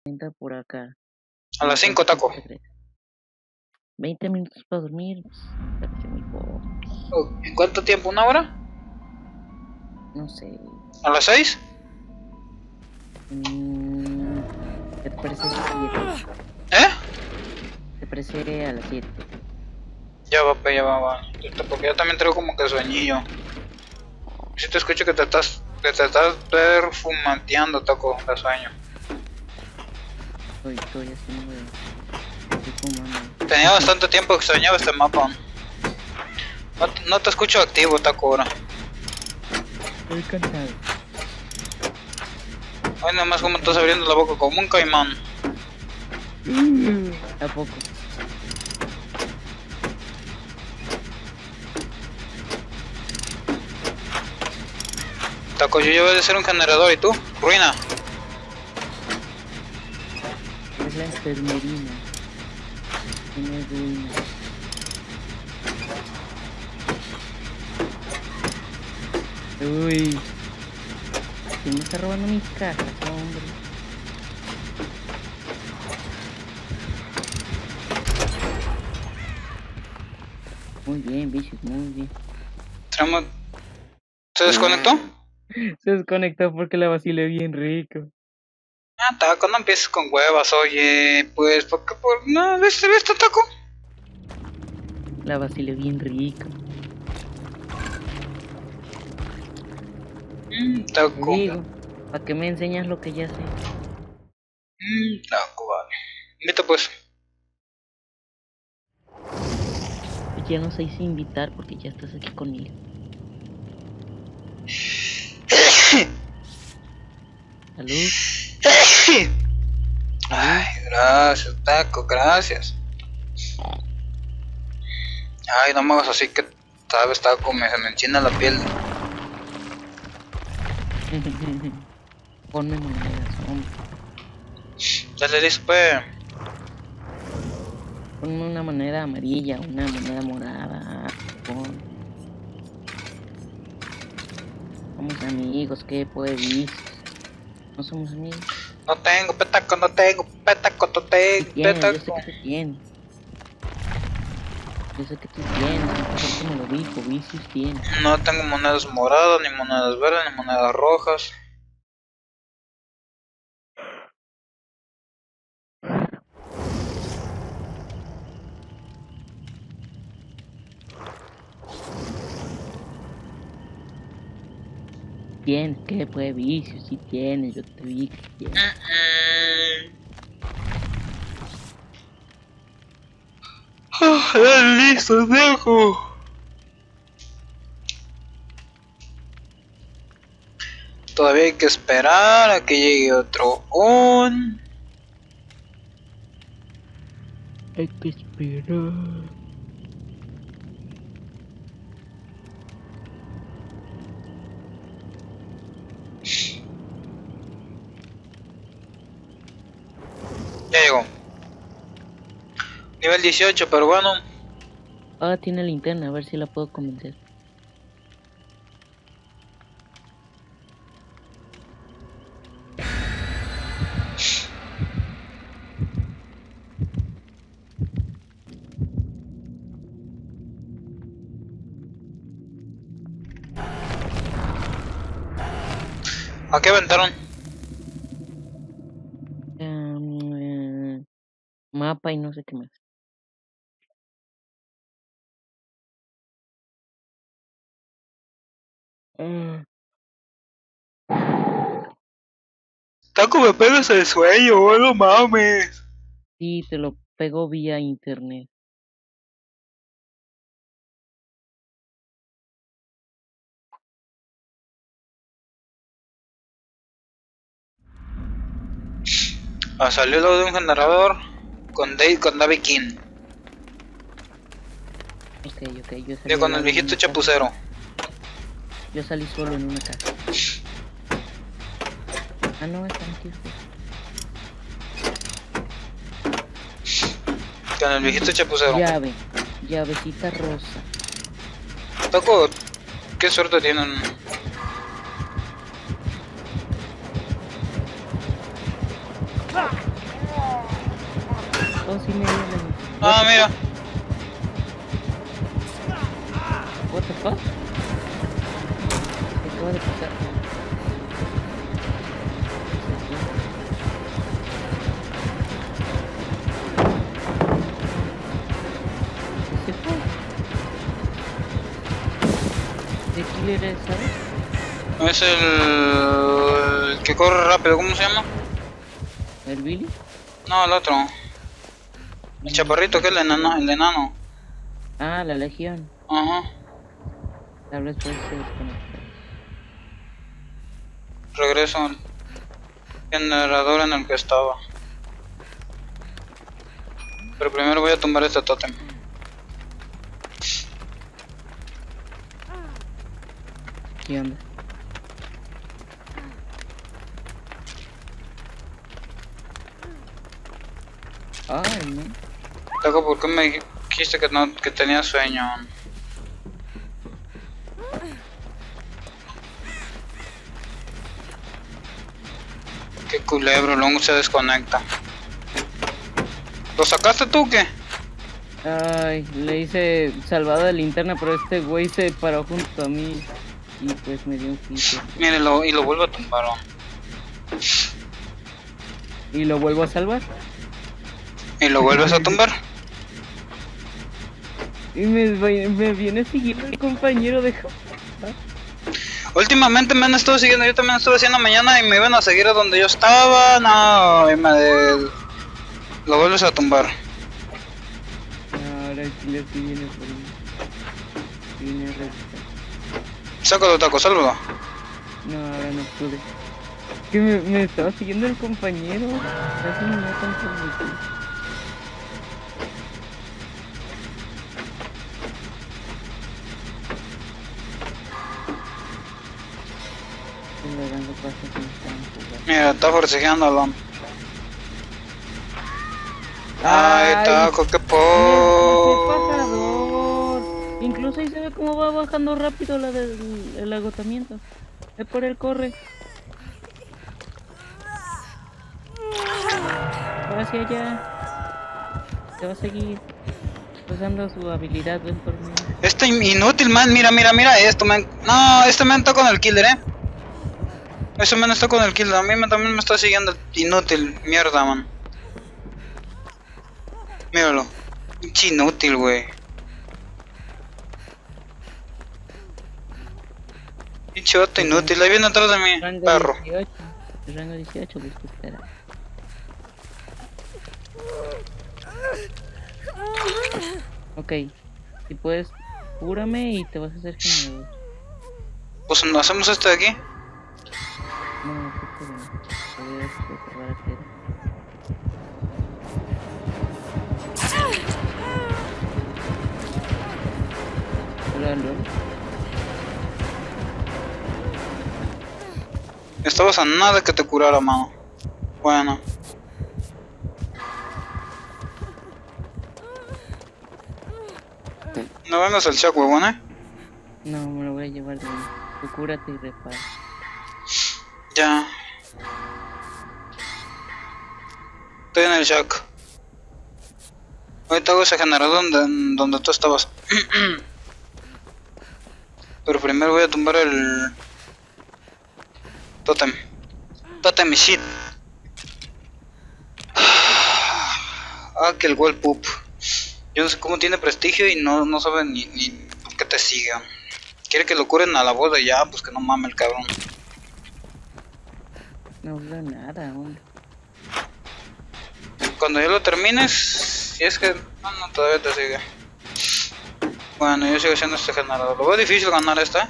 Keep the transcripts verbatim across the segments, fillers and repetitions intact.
Entra por acá. A las cinco, Taco. veinte minutos para dormir. Parece muy poco. ¿En cuánto tiempo? ¿Una hora? No sé. ¿A las seis? Mm, ¿Qué te parece a las siete? ¿Eh? ¿Te parece a las siete? Ya va, pe, ya va, va. Porque yo también traigo como que sueñillo. Si te escucho que te estás, que te estás perfumateando, Taco, de sueño. Estoy, estoy haciendo. Estoy fumando. Tenía bastante tiempo que extrañaba este mapa. No, no te escucho activo, Taco, ahora. Estoy cansado. Ay, nomás como estás abriendo la boca como un caimán. ¿A poco? Taco, yo ya voy a ser un generador, ¿y tú? Ruina. Es la enfermerina. Tiene ruina. Uy. ¿Quién me está robando mis cajas, hombre? Muy bien, Vicious, muy bien. Tenemos... ¿Se desconectó? Se desconectó porque la vacilé bien rico. Ah, Taco, no empieces con huevas, oye. Pues, ¿por qué? Por... No, ¿viste, viste, Taco? La vacilé bien rico. Mmm, Taco. Digo, ¿para qué me enseñas lo que ya sé? Mmm, Taco, vale. Invita pues. Ya no sé si invitar porque ya estás aquí conmigo. Salud. Ay, gracias, Taco, gracias. Ay, no me hagas así que, sabes, Taco, me, se me enchina la piel. Ponme monedas, hombre. Ya le dije, pues. Ponme una moneda amarilla, una moneda morada. Pon. Somos amigos, ¿qué pues? No somos amigos. No tengo, petaco, no tengo, petaco, no tengo, Sí tienes, yo sé petaco. que tú tienes. Yo sé que tú tienes, entonces me lo dijo, Vicious tiene. No tengo monedas moradas, ni monedas verdes, ni monedas rojas. Tienes, ¿qué pues? Vicious, sí tienes, yo te vi que tienes. Oh, listo, dejo. Todavía hay que esperar a que llegue otro on. Hay que esperar. Ya llegó. Nivel dieciocho, pero bueno. Ah, tiene linterna, a ver si la puedo convencer. ¿A qué aventaron? Um, eh, mapa y no sé qué más. Uh, Taco, me pegas el sueño, no mames. sí, te lo pego vía internet. Ah, salió lo de un generador con Dave, con David King. Ok, ok, yo salí. Y con el viejito chapucero. Yo salí solo en una casa. Ah, no, están aquí. Con el viejito chapucero. Llave, llavecita rosa. Taco, qué suerte tienen. Oh, sí me dio la... Ah, mira. What the fuck? ¿Qué acaba de pasar? ¿Qué se fue? ¿De killer es, sabes? Es el... el que corre rápido, ¿cómo se llama? ¿El Billy? No, el otro. El chaparrito que es el enano, el enano. Ah, la Legión. Ajá. Tal vez por eso se desconectó. Regreso al generador en el que estaba. Pero primero voy a tumbar este tótem. ¿Qué onda? Ay, no. Taco, ¿por qué me dijiste que no, que tenía sueño? Qué culebro, luego se desconecta. ¿Lo sacaste tú o qué? Ay, le hice salvado de linterna, pero este güey se paró junto a mí y pues me dio un hit. Mírelo, y lo vuelvo a tumbar. ¿O? ¿Y lo vuelvo a salvar? ¿Y lo vuelves a tumbar? Y me, me viene siguiendo el compañero de... Últimamente me han estado siguiendo, yo también estuve haciendo mañana y me iban a seguir a donde yo estaba. No, y me... lo vuelves a tumbar. Ahora el killer sí viene por mí. Viene a revisar. Sácalo, Taco, sálvalo. No, ahora no pude. Que me, me estaba siguiendo el compañero. Casi me matan por mi... Mira, está forcejeándolo. Ay, Ay, Taco, qué ¡qué po. pasador! Incluso ahí se ve cómo va bajando rápido la del el agotamiento. Es por él, corre. Va hacia allá. Se va a seguir usando su habilidad, ven por mí. Este inútil, man, mira, mira, mira esto, man. No, este man está con el killer, eh. Ese man está con el killer, a mí me, también me está siguiendo el inútil, mierda, man. Míralo. Pinche inútil, güey. Pinche vato inútil, ahí viene atrás de mí, Rango perro. dieciocho. Rango dieciocho, busca espera. Ok, si puedes, cúrame y te vas a hacer generador. Pues no hacemos esto de aquí. No, no, no, podrías preservar a Ted. Hola, LOL. Estabas a nada que te curara, mano. Bueno. No vengas al chat, huevón, eh. No, me lo voy a llevar de ahí. Tú cúrate y repara. Ya. Estoy en el shack. Ahorita hago ese generador donde, donde tú estabas. Pero primero voy a tumbar el... Totem. Totem y shit. Ah, que el wall poop. Yo no sé cómo tiene prestigio y no, no sabe ni, ni por qué te sigue. Quiere que lo curen a la boda y ya, pues que no mame el cabrón. No habla nada, hombre. Cuando ya lo termines, si es que... No, no, todavía te sigue. Bueno, yo sigo haciendo este generador. Lo veo difícil ganar esta.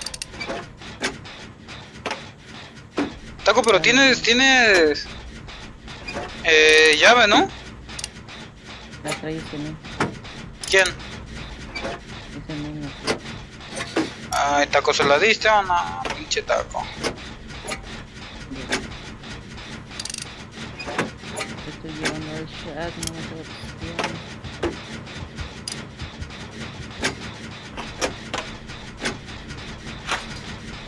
Taco, pero tienes... Tienes... Eh, llave, ¿no? La trae ese men. ¿Quién? Ese men no. Ay, Taco, ¿se la diste o no? Pinche Taco. Estoy llevando al chat, no me tengo opción.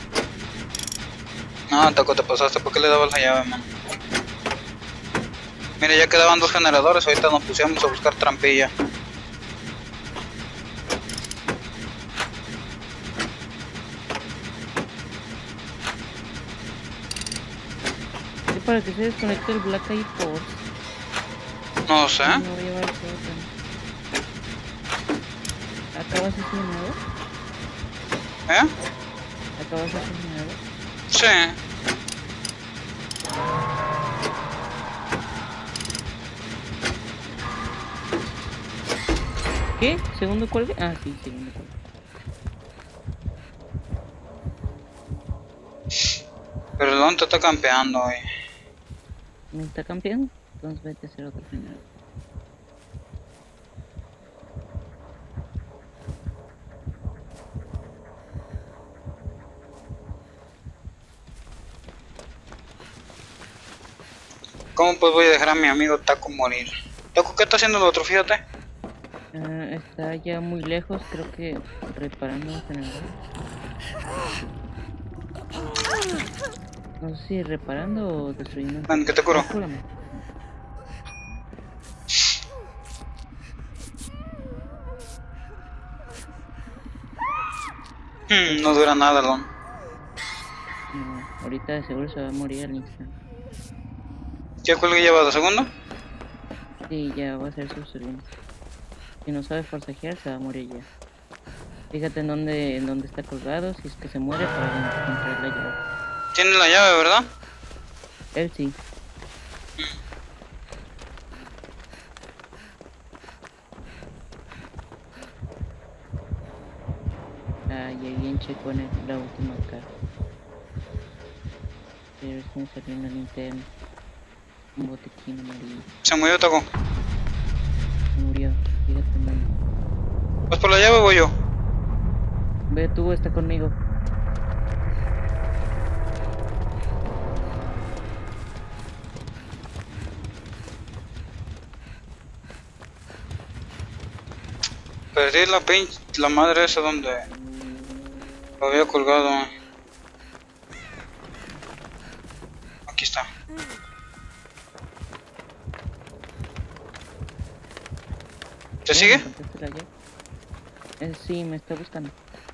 No, Taco, te pasaste. ¿Por qué le dabas la llave, man? Mira, ya quedaban dos generadores, ahorita nos pusimos a buscar trampilla. ¿Y para que se desconecte el Black Eye Force? No sé. No voy a llevar el token. ¿Acabas asesinado? ¿Eh? ¿Acabas asesinado? Sí. ¿Qué? ¿Segundo cuelgue? Ah, sí, segundo cuelgue. Pero ¿dónde te está campeando hoy? ¿Me está campeando? Entonces vete a hacer otro final. ¿Cómo pues voy a dejar a mi amigo Taco morir? Taco, ¿qué está haciendo el otro? Fíjate. Ah, está ya muy lejos, creo que reparando un generador. No sé si reparando o destruyendo un Ven, que te curo. Cúrame. Hmm, no dura nada, Lon. No, ahorita de seguro se va a morir al instante. ¿Qué cuelgue llevado? ¿Segundo? Sí, ya va a ser subserviente. Si no sabe forcejear, se va a morir ya. Fíjate en dónde, en dónde está colgado, si es que se muere para encontrar la llave. Tiene la llave, ¿verdad? Él sí. Ah, y alguien checó en el, la última caja. Pero es como salió una linterna. Un botequín amarillo. Se murió Taco. Se murió. Fíjate en dónde. ¿Vas por la llave o voy yo? Ve tú, está conmigo. Perdí la pinche, la madre esa donde lo había colgado. Aquí está. ¿Te sigue? ¿Encontraste la llave? Eh, sí, me está buscando.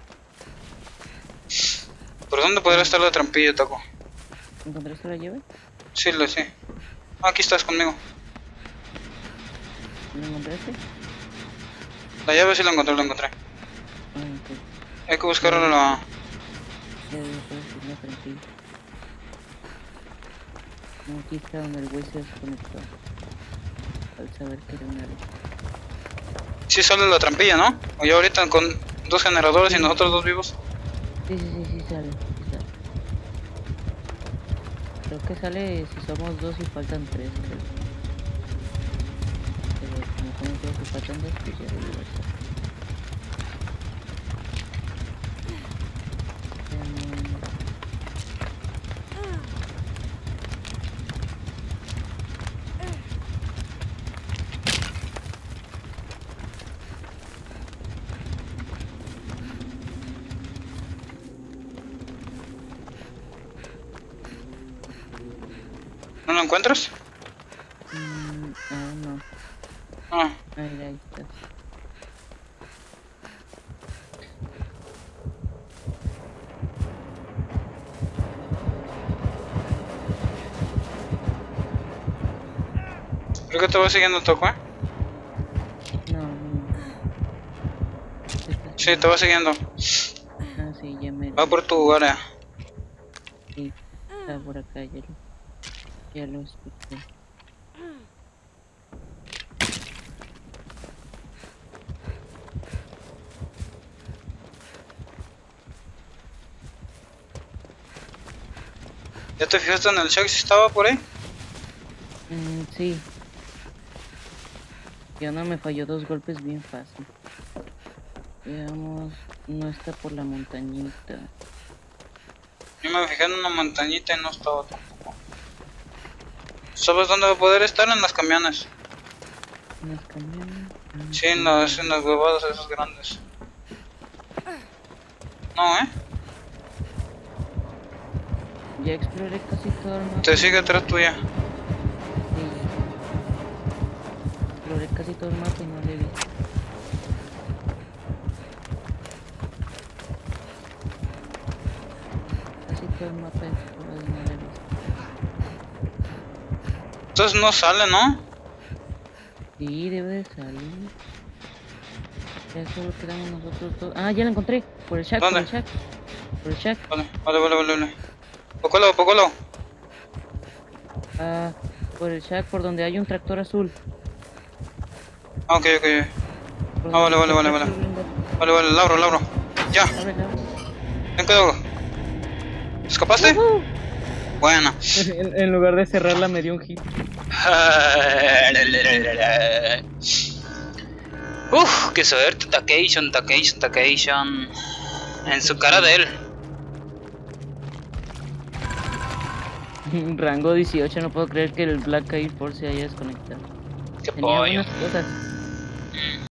¿Por dónde podría estar la trampilla, Taco? ¿Encontraste la llave? Sí, lo sé. Ah, aquí estás conmigo. ¿La encontraste? La llave sí la encontré, la encontré. Ah, ok. Hay que buscar la... Ya puedes irme tranquilo. No, aquí está donde el güey se desconectó. Al saber que era una vez. Sí sale la trampilla, ¿no? O ya ahorita con dos generadores y nosotros dos vivos. Sí, sí, sí, sí sale, sí sale. Creo que sale si somos dos y faltan tres, creo. Pero como somos dos y faltan dos, pues ya debe estar. ¿No lo encuentras? Mm, ah, no. Ah, Ahí, ahí está. creo que te va siguiendo Taco, ¿eh? No, no, no. Sí, te va siguiendo. Ah, sí, ya me... Va por tu área. Sí, está por acá, ya lo... Ya lo escuché. ¿Ya te fijaste en el check si estaba por ahí? Mm, sí. Ya no me falló dos golpes bien fácil. Veamos, no está por la montañita. Yo me fijé en una montañita y no estaba tampoco. ¿Sabes dónde va a poder estar? En las camiones. ¿En las camiones? Ah, Sí, en las, en las huevadas esas grandes. No, ¿eh? Ya exploré casi todo el mapa. Te sigue atrás tuya. Sí. casi todo el mapa y no le he visto. Casi todo el mapa explorado y no le he visto. Entonces no sale, ¿no? Sí, debe de salir. Ya solo quedamos nosotros dos. Ah, ya la encontré. Por el shack, ¿Dónde? por el shack. Por el shack. Vale, vale, vale, vale, vale. Pocolo, pocolo. Ah, por el shack, por donde hay un tractor azul. Ah, ok, ok. Por Ah, vale, donde vale, está vale, el vale. gringo. Vale, vale, Lauro, Lauro. Ya, Abre, abre. ten cuidado. ¿Escapaste? Ujú. Bueno. En, en lugar de cerrarla me dio un hit. Uf, qué suerte, Tacation, Tacation, Tacation. En su cara de él. Rango dieciocho, no puedo creer que el Black Air Force se haya desconectado. Qué Tenía pollo. buenas cosas.